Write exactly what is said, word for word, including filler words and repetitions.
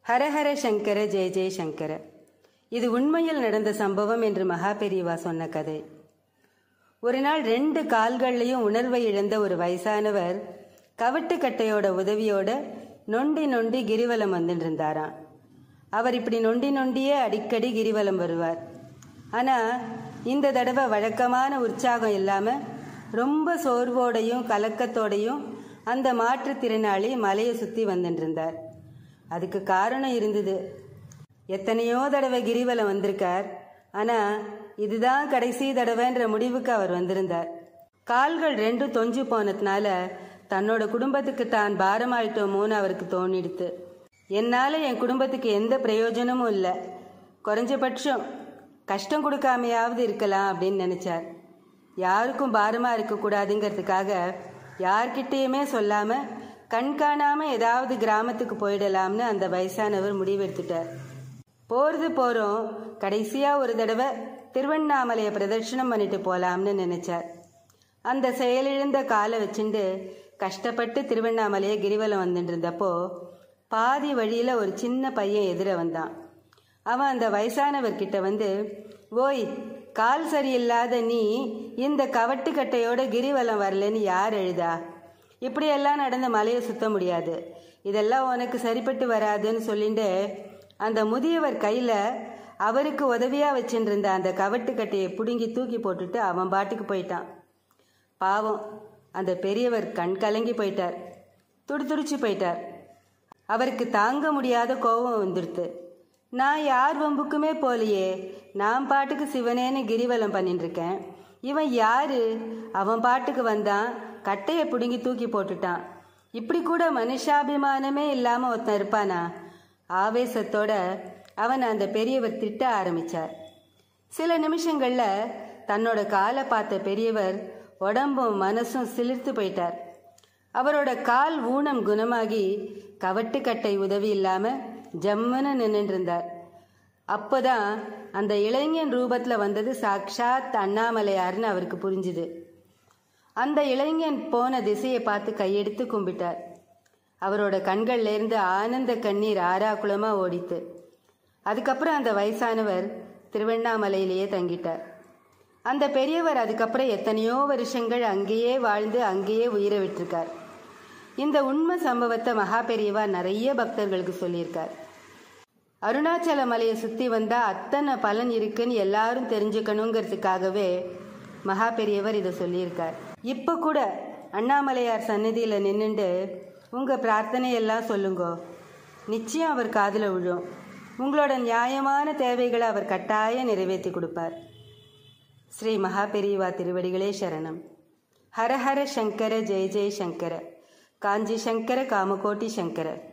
ஹரஹர சங்கர ஜெய ஜெய சங்கர. இது உண்மையில் நடந்த சம்பவம் என்று மகா பெரியவா சொன்ன கதை. ஒரு நாள் ரெண்டு கால்கள்லையும் உணர்வை இழந்த ஒரு வயசானவர் கவட்டுக்கட்டையோட உதவியோட நொண்டி நொண்டி கிரிவலம் வந்துட்டு இருந்தாராம். அவர் இப்படி நொண்டி நொண்டியே அடிக்கடி கிரிவலம் வருவார். ஆனால் இந்த தடவை வழக்கமான உற்சாகம் இல்லாமல் ரொம்ப சோர்வோடையும் கலக்கத்தோடையும் அந்த மாற்றுத்திறனாளி மலையை சுற்றி வந்துட்டு இருந்தார். அதுக்கு காரணம் இருந்தது. எத்தனையோ தடவை கிரிவலம் வந்திருக்கார், ஆனால் இதுதான் கடைசி தடவைன்ற முடிவுக்கு அவர் வந்திருந்தார். கால்கள் ரெண்டும் தொஞ்சு போனதுனால தன்னோட குடும்பத்துக்கு தான் பாரமாயிட்டோமோன்னு அவருக்கு தோணிடுத்து. என்னால் என் குடும்பத்துக்கு எந்த பிரயோஜனமும் இல்லை, குறைஞ்சபட்சம் கஷ்டம் கொடுக்காமையாவது இருக்கலாம் அப்படின்னு நினச்சார். யாருக்கும் பாரமாக இருக்கக்கூடாதுங்கிறதுக்காக யார்கிட்டேயுமே சொல்லாமல் கண்காணாமல் ஏதாவது கிராமத்துக்கு போயிடலாம்னு அந்த வயசானவர் முடிவெடுத்துட்டார். போகிறது போகிறோம், கடைசியாக ஒரு தடவை திருவண்ணாமலையை பிரதர்ஷனம் பண்ணிட்டு போகலாம்னு நினச்சார். அந்த செயலிழந்த காலை வச்சுட்டு கஷ்டப்பட்டு திருவண்ணாமலையை கிரிவலம் வந்துட்டு இருந்தப்போ பாதி வழியில் ஒரு சின்ன பையன் எதிர வந்தான். அவன் அந்த வயசானவர்கிட்ட வந்து, ஓய், கால் சரியில்லாத நீ இந்த கவட்டுக்கட்டையோட கிரிவலம் வரலன்னு யார் எழுதா? இப்படியெல்லாம் நடந்த மலையை சுத்த முடியாது, இதெல்லாம் உனக்கு சரிப்பட்டு வராதுன்னு சொல்லிட்டு அந்த முதியவர் கையில் அவருக்கு உதவியாக வச்சுருந்த அந்த கவட்டுக்கட்டையை பிடுங்கி தூக்கி போட்டுட்டு அவன் பாட்டுக்கு போயிட்டான். பாவம், அந்த பெரியவர் கண் கலங்கி போயிட்டார், துடிதுடிச்சு போயிட்டார். அவருக்கு தாங்க முடியாத கோபம் வந்துடுத்து. நான் யார் வம்புக்குமே போலையே, நான் பாட்டுக்கு சிவனேன்னு கிரிவலம் பண்ணிட்டு இருக்கேன், இவன் யாரு? அவன் பாட்டுக்கு வந்தான், கட்டையை பிடுங்கி தூக்கி போட்டுட்டான். இப்படி கூட மனுஷாபிமானமே இல்லாமல் ஒருத்தன் இருப்பானா? ஆவேசத்தோட அவன் அந்த பெரியவர் திட்ட ஆரம்பித்தார். சில நிமிஷங்களில் தன்னோட காலை பார்த்த பெரியவர் உடம்பும் மனசும் சிலிர்த்து போயிட்டார். அவரோட கால் ஊனம் குணமாகி கவட்டுக்கட்டை உதவி இல்லாமல் ஜம்முன்னு நின்றுட்டு இருந்தார். அப்போதான் அந்த இளைஞன் ரூபத்தில் வந்தது சாக்ஷாத் அண்ணாமலையார்னு அவருக்கு புரிஞ்சுது. அந்த இளைஞன் போன திசையை பார்த்து கையெடுத்து கும்பிட்டார். அவரோட கண்கள்லேருந்து ஆனந்த கண்ணீர் ஆறாக்குளமாக ஓடித்து. அதுக்கப்புறம் அந்த வயசானவர் திருவண்ணாமலையிலேயே தங்கிட்டார். அந்த பெரியவர் அதுக்கப்புறம் எத்தனையோ வருஷங்கள் அங்கேயே வாழ்ந்து அங்கேயே உயிரை விட்டிருக்கார். இந்த உண்மை சம்பவத்தை மகா பெரியவா நிறைய பக்தர்களுக்கு சொல்லியிருக்கார். அருணாச்சல மலையை சுற்றி வந்தால் அத்தனை பலன் இருக்குன்னு எல்லாரும் தெரிஞ்சுக்கணுங்கிறதுக்காகவே மகா பெரியவர் இதை சொல்லியிருக்கார். இப்போ கூட அண்ணாமலையார் சன்னதியில் நின்றுண்டு உங்கள் பிரார்த்தனையெல்லாம் சொல்லுங்கோ, நிச்சயம் அவர் காதில் விழும். உங்களோட நியாயமான தேவைகளை அவர் கட்டாயம் நிறைவேற்றி கொடுப்பார். ஸ்ரீ மகா பெரியவா திருவடிகளே சரணம். ஹரஹர சங்கர ஜெய ஜெய சங்கர. காஞ்சி சங்கர காமகோட்டி சங்கர.